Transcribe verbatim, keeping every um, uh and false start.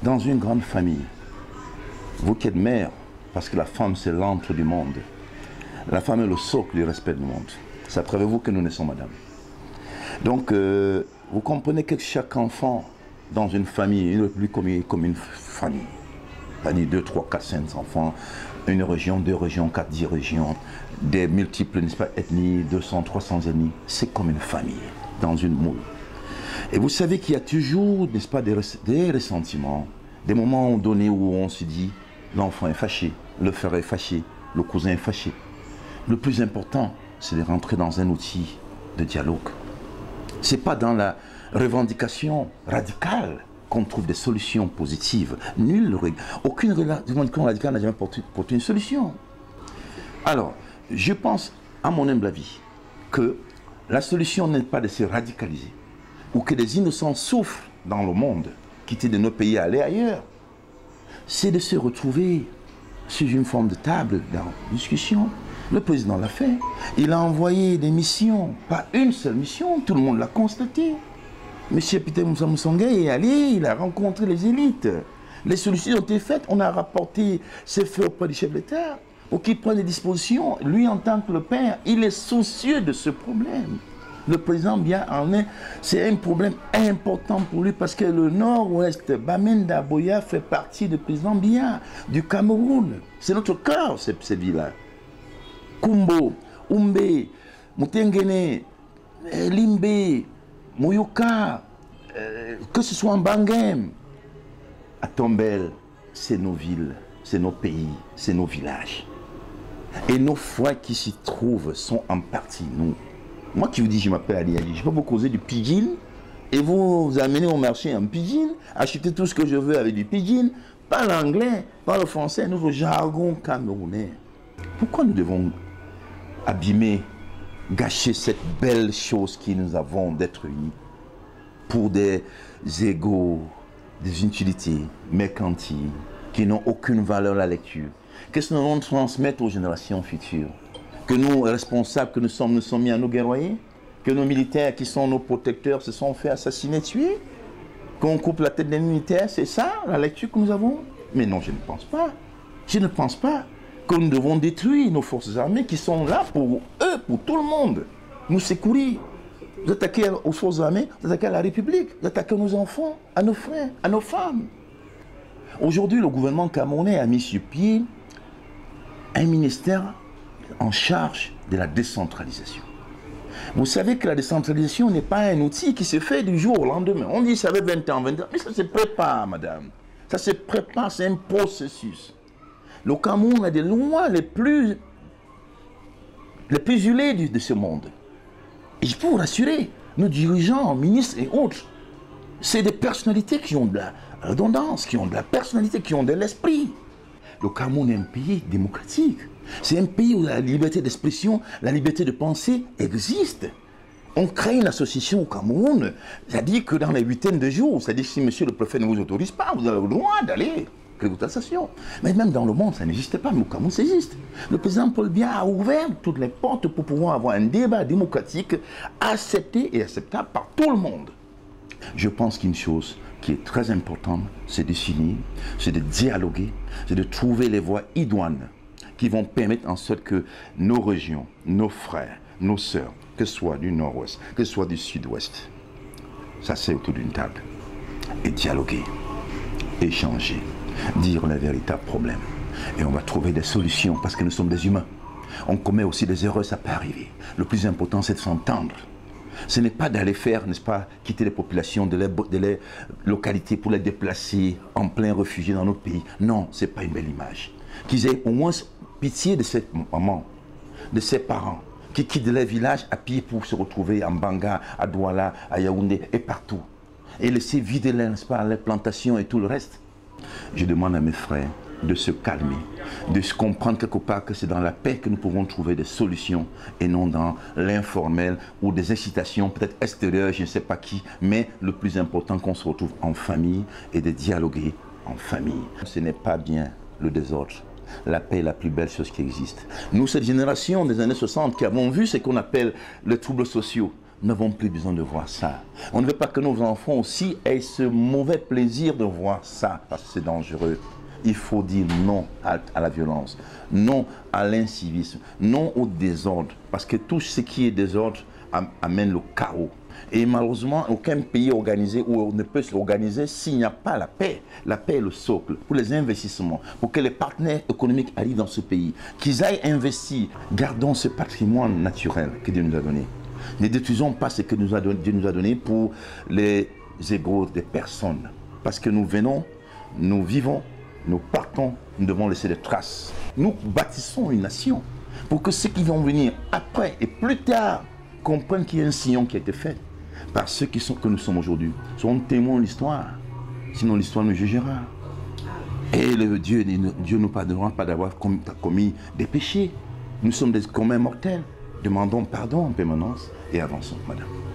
dans une grande famille, vous qui êtes mère, parce que la femme c'est l'antre du monde, la femme est le socle du respect du monde. C'est à travers vous que nous naissons, madame. Donc, euh, vous comprenez que chaque enfant dans une famille, il est plus comme, comme une famille. C'est-à-dire deux, trois, quatre, cinq enfants, une région, deux régions, quatre, dix régions, des multiples, n'est-ce pas, ethnies, deux cents, trois cents ethnies. C'est comme une famille, dans une moule. Et vous savez qu'il y a toujours, n'est-ce pas, des, des ressentiments, des moments donnés où on se dit, l'enfant est fâché, le frère est fâché, le cousin est fâché. Le plus important, c'est de rentrer dans un outil de dialogue. Ce n'est pas dans la revendication radicale qu'on trouve des solutions positives. Nul, aucune revendication radicale n'a jamais porté, porté une solution. Alors, je pense, à mon humble avis, que la solution n'est pas de se radicaliser, ou que des innocents souffrent dans le monde, quitter de nos pays et aller ailleurs. C'est de se retrouver sur une forme de table dans discussion. Le président l'a fait. Il a envoyé des missions, pas une seule mission, tout le monde l'a constaté. Monsieur Peter Moussa Moussangé est allé, il a rencontré les élites. Les solutions ont été faites, on a rapporté ces faits auprès du chef d'État pour qu'il prenne des dispositions. Lui, en tant que le père, il est soucieux de ce problème. Le président bien en est, c'est un problème important pour lui parce que le nord-ouest, Bamenda Boya fait partie du président Biya, du Cameroun. C'est notre cœur, cette, cette ville-là. Kumbo, Umbe, Mutengene, Limbe, Moyoka, euh, que ce soit en Bangem, à Tombel, c'est nos villes, c'est nos pays, c'est nos villages. Et nos foyers qui s'y trouvent sont en partie nous. Moi qui vous dis, je m'appelle Ali Ali, je peux vous causer du pidgin et vous amener au marché en pidgin, acheter tout ce que je veux avec du pidgin, pas l'anglais, pas le français, notre jargon camerounais. Pourquoi nous devons abîmer, gâcher cette belle chose que nous avons d'être unis pour des égos, des utilités mercantiles qui n'ont aucune valeur à la lecture? Qu'est-ce que nous allons transmettre aux générations futures? Que nous, responsables que nous sommes, nous sommes mis à nous guerroyer? Que nos militaires qui sont nos protecteurs se sont fait assassiner, tuer? Qu'on coupe la tête des militaires, c'est ça la lecture que nous avons? Mais non, je ne pense pas. Je ne pense pas que nous devons détruire nos forces armées qui sont là pour eux, pour tout le monde. Nous secourir. Vous attaquez aux forces armées, vous attaquez à la République, vous attaquez à nos enfants, à nos frères, à nos femmes. Aujourd'hui, le gouvernement camerounais a mis sur pied un ministère en charge de la décentralisation. Vous savez que la décentralisation n'est pas un outil qui se fait du jour au lendemain. On dit ça fait vingt ans, vingt ans, mais ça se prépare, madame. Ça se prépare, c'est un processus. Le Cameroun a des lois les plus, les plus huilées de ce monde. Et je peux vous rassurer, nos dirigeants, ministres et autres, c'est des personnalités qui ont de la redondance, qui ont de la personnalité, qui ont de l'esprit. Le Cameroun est un pays démocratique. C'est un pays où la liberté d'expression, la liberté de penser existe. On crée une association au Cameroun, c'est-à-dire que dans les huitaines de jours, c'est-à-dire que si monsieur le préfet ne vous autorise pas, vous avez le droit d'aller créer votre association. Mais même dans le monde, ça n'existe pas, mais au Cameroun, ça existe. Le président Paul Biya a ouvert toutes les portes pour pouvoir avoir un débat démocratique accepté et acceptable par tout le monde. Je pense qu'une chose qui est très importante, c'est de s'unir, c'est de dialoguer, c'est de trouver les voies idoines qui vont permettre en sorte que nos régions, nos frères, nos sœurs, que ce soit du nord-ouest, que ce soit du sud-ouest, s'asseyent autour d'une table et dialoguer, échanger, dire les véritables problèmes. Et on va trouver des solutions parce que nous sommes des humains. On commet aussi des erreurs, ça peut arriver. Le plus important, c'est de s'entendre. Ce n'est pas d'aller faire, n'est-ce pas, quitter les populations de les, de les localités pour les déplacer en plein réfugié dans notre pays. Non, ce n'est pas une belle image. Qu'ils aient au moins pitié de cette maman, de ses parents, qui quittent les villages à pied pour se retrouver en Banga, à Douala, à Yaoundé et partout. Et laisser vider les, n'est-ce pas, les plantations et tout le reste. Je demande à mes frères de se calmer, de se comprendre quelque part que c'est dans la paix que nous pouvons trouver des solutions et non dans l'informel ou des incitations peut-être extérieures, je ne sais pas qui, mais le plus important qu'on se retrouve en famille et de dialoguer en famille. Ce n'est pas bien le désordre. La paix est la plus belle chose qui existe. Nous, cette génération des années soixante qui avons vu ce qu'on appelle les troubles sociaux, nous n'avons plus besoin de voir ça. On ne veut pas que nos enfants aussi aient ce mauvais plaisir de voir ça, parce que c'est dangereux. Il faut dire non à, à la violence, non à l'incivisme, non au désordre, parce que tout ce qui est désordre am, amène le chaos. Et malheureusement, aucun pays organisé où on ne peut s'organiser s'il n'y a pas la paix. La paix est le socle pour les investissements, pour que les partenaires économiques arrivent dans ce pays, qu'ils aillent investir. Gardons ce patrimoine naturel que Dieu nous a donné. Ne détruisons pas ce que nous a donné, Dieu nous a donné pour les égaux des personnes. Parce que nous venons, nous vivons, nous partons, nous devons laisser des traces. Nous bâtissons une nation pour que ceux qui vont venir après et plus tard comprennent qu'il y a un sillon qui a été fait par ceux qui sont, que nous sommes aujourd'hui. Soyons témoins de l'histoire, sinon l'histoire nous jugera. Et le Dieu, Dieu ne nous pardonnera pas d'avoir commis, commis des péchés. Nous sommes des communs mortels. Demandons pardon en permanence et avançons, madame.